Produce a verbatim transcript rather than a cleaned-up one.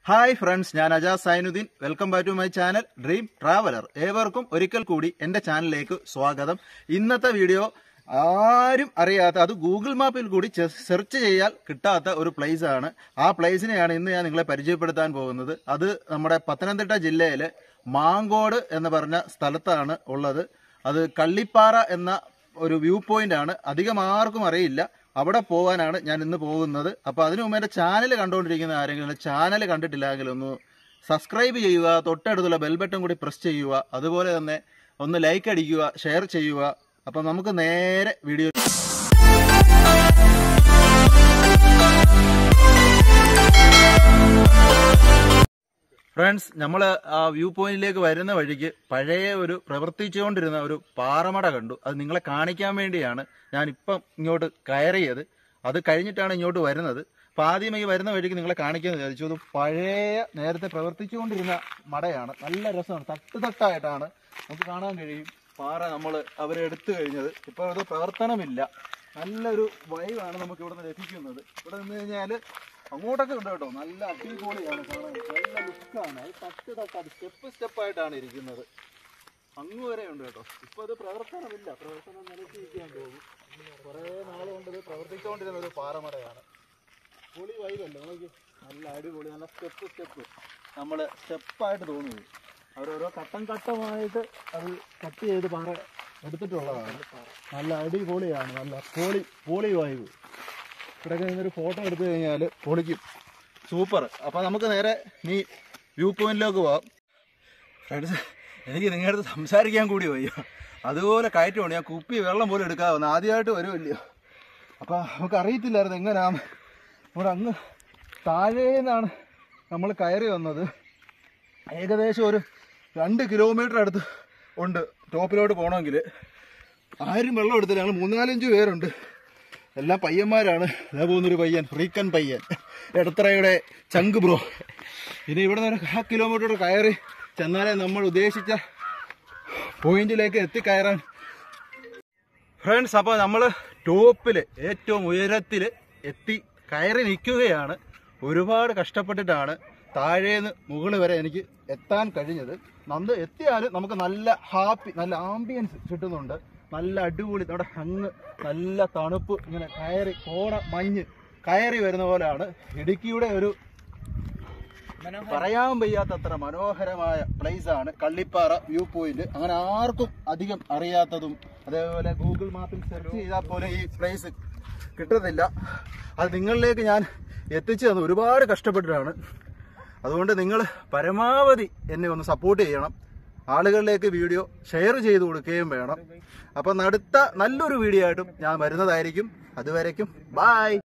Hi friends, ഞാൻ Ajas Zainuddin. Welcome back to my channel dream traveller. ഏവർക്കും ഒരിക്കൽ കൂടി എൻ്റെ ചാനലിലേക്ക് സ്വാഗതം. ഇന്നത്തെ വീഡിയോ ആരും അറിയാത്ത, അത് ഗൂഗിൾ മാപ്പിൽ കൂടി സെർച്ച് ചെയ്യാൻ കിട്ടാത്ത ഒരു പ്ലേസ് ആണ്. ആ പ്ലേസിനെയാണ് ഇന്ന് ഞാൻ നിങ്ങളെ പരിചയപ്പെടുത്താൻ പോകുന്നത്. അത് നമ്മുടെ പത്തനംതിട്ട ജില്ലയിലെ മാങ്കോട് എന്ന് പറഞ്ഞ സ്ഥലത്താണ് ഉള്ളത്. അത് കള്ളിപ്പാറ എന്ന ഒരു വ്യൂ പോയിന്റ് ആണ്. അധികം ആർക്കും അറിയില്ല. അവിടെ പോകാനാണ് ഞാൻ ഇന്ന് പോകുന്നത്. അപ്പോൾ അതിനു മുമ്പ് എൻ്റെ ചാനൽ കണ്ടുകൊണ്ടിരിക്കുന്ന ആരെങ്കിലും ചാനൽ കണ്ടിട്ടില്ലെങ്കിൽ ഒന്ന് സബ്സ്ക്രൈബ് ചെയ്യുക, തൊട്ടടുത്തുള്ള ബെൽ ബട്ടൺ കൂടി പ്രസ് ചെയ്യുക, അതുപോലെ തന്നെ ഒന്ന് ലൈക്ക് അടിക്കുക, ഷെയർ ചെയ്യുക. അപ്പോൾ നമുക്ക് നേരെ വീഡിയോ. ഫ്രണ്ട്സ്, നമ്മൾ ആ വ്യൂ പോയിന്റിലേക്ക് വരുന്ന വഴിക്ക് പഴയ ഒരു പ്രവർത്തിച്ചുകൊണ്ടിരുന്ന ഒരു പാറമട കണ്ടു. അത് നിങ്ങളെ കാണിക്കാൻ വേണ്ടിയാണ് ഞാൻ ഇപ്പം ഇങ്ങോട്ട് കയറിയത്. അത് കഴിഞ്ഞിട്ടാണ് ഇങ്ങോട്ട് വരുന്നത്. അപ്പം ആദ്യം ഈ വരുന്ന വഴിക്ക് നിങ്ങളെ കാണിക്കുന്നത് വിചാരിച്ചു. അത് പഴയ നേരത്തെ പ്രവർത്തിച്ചുകൊണ്ടിരുന്ന മടയാണ്. നല്ല രസമാണ്. തട്ട് തട്ടായിട്ടാണ് നമുക്ക് കാണാൻ കഴിയും പാറ നമ്മൾ അവരെടുത്തു കഴിഞ്ഞത്. ഇപ്പോൾ അത് പ്രവർത്തനമില്ല. നല്ലൊരു വൈവാണ് നമുക്ക് ഇവിടെ നിന്ന് ലഭിക്കുന്നത്. ഇവിടെ നിന്ന് കഴിഞ്ഞാൽ അങ്ങോട്ടൊക്കെ ഉണ്ട് കേട്ടോ. നല്ല അടിപൊളിയാണ് കാണാൻ. നല്ല ലുക്കാണ്. അത് തട്ട് തട്ടാണ്, സ്റ്റെപ്പ് സ്റ്റെപ്പായിട്ടാണ് ഇരിക്കുന്നത്. അങ്ങ് വരെ ഉണ്ട് കേട്ടോ. ഇപ്പോൾ അത് പ്രവർത്തനമില്ല. പ്രവർത്തനം നിലച്ചിരിക്കാൻ പോകും. കുറേ നാളുകൊണ്ട് ഇത് പ്രവർത്തിച്ചുകൊണ്ടിരുന്ന ഒരു പാറമടയാണ്. പൊളി വൈബല്ലേ നമുക്ക്. നല്ല അടിപൊളി, നല്ല സ്റ്റെപ്പ് സ്റ്റെപ്പ് നമ്മൾ സ്റ്റെപ്പായിട്ട് തോന്നുന്നു. അവരോരോ ഘട്ടം ഘട്ടമായിട്ട് അത് കട്ട് ചെയ്ത് പാറ എടുത്തിട്ടുള്ളതാണ്. നല്ല അടിപൊളിയാണ്. നല്ല പൊളി പൊളി വൈബ്. ഇവിടെയൊക്കെ നിന്നൊരു ഫോട്ടോ എടുത്തു കഴിഞ്ഞാൽ പൊളിക്കും. സൂപ്പർ. അപ്പോൾ നമുക്ക് നേരെ നീ വ്യൂ പോയിന്റിലേക്ക് പോവാം. ഫ്രണ്ട്സ്, എനിക്ക് നിങ്ങളുടെ അടുത്ത് സംസാരിക്കാൻ കൂടി വയ്യ. അതുപോലെ കയറ്റമുണ്ട്. ഞാൻ കുപ്പി വെള്ളം പോലും എടുക്കാവുന്ന ആദ്യമായിട്ട് വരുമല്ലോ. അപ്പോൾ നമുക്ക് അറിയത്തില്ലായിരുന്നു എങ്ങനെയാണ്. ഇവിടെ അങ്ങ് താഴേന്നാണ് നമ്മൾ കയറി വന്നത്. ഏകദേശം ഒരു രണ്ട് കിലോമീറ്റർ അടുത്ത് ഉണ്ട് ടോപ്പിലോട്ട് പോകണമെങ്കിൽ. ആരും വെള്ളം എടുത്തില്ല. ഞങ്ങൾ മൂന്നാലഞ്ച് പേരുണ്ട്. എല്ലാം പയ്യന്മാരാണ്. ഇതേ പോകുന്നൊരു പയ്യൻ, ഫ്രീക്കൻ പയ്യൻ, എടത്തറയുടെ ചങ്ക് ബ്രോ. ഇനി ഇവിടെ നിന്ന് ഒരു ആ കിലോമീറ്റർ കയറി ചെന്നാലേ നമ്മൾ ഉദ്ദേശിച്ച പോയിന്റിലേക്ക് എത്തിക്കയറാൻ. ഫ്രണ്ട്സ്, അപ്പോൾ നമ്മൾ ടോപ്പിൽ ഏറ്റവും ഉയരത്തിൽ എത്തി കയറി നിൽക്കുകയാണ്. ഒരുപാട് കഷ്ടപ്പെട്ടിട്ടാണ് താഴേന്ന് മുകളിൽ വരെ എനിക്ക് എത്താൻ കഴിഞ്ഞത്. നന്ന് എത്തിയാൽ നമുക്ക് നല്ല ഹാപ്പി, നല്ല ആംബിയൻസ് കിട്ടുന്നുണ്ട്. നല്ല അടിപൊളി. നമ്മുടെ അങ്ങ് നല്ല തണുപ്പ്, ഇങ്ങനെ കയറി കോട മഞ്ഞ് കയറി വരുന്ന പോലെയാണ്. ഇടുക്കിയുടെ ഒരു പറയാൻ വയ്യാത്തത്ര മനോഹരമായ പ്ലേസ് ആണ് കള്ളിപ്പാറ വ്യൂ പോയിന്റ്. അങ്ങനെ ആർക്കും അധികം അറിയാത്തതും, അതേപോലെ ഗൂഗിൾ മാപ്പിൽ സെർച്ച് ചെയ്താൽ പോലെ ഈ പ്ലേസ് കിട്ടുന്നില്ല. അത് നിങ്ങളിലേക്ക് ഞാൻ എത്തിച്ചു തന്നു. ഒരുപാട് കഷ്ടപ്പെട്ടിട്ടാണ്. അതുകൊണ്ട് നിങ്ങൾ പരമാവധി എന്നെ ഒന്ന് സപ്പോർട്ട് ചെയ്യണം. ആളുകളിലേക്ക് വീഡിയോ ഷെയർ ചെയ്ത് കൊടുക്കുകയും വേണം. അപ്പം അടുത്ത നല്ലൊരു വീഡിയോ ആയിട്ടും ഞാൻ വരുന്നതായിരിക്കും. അതുവരയ്ക്കും ബൈ.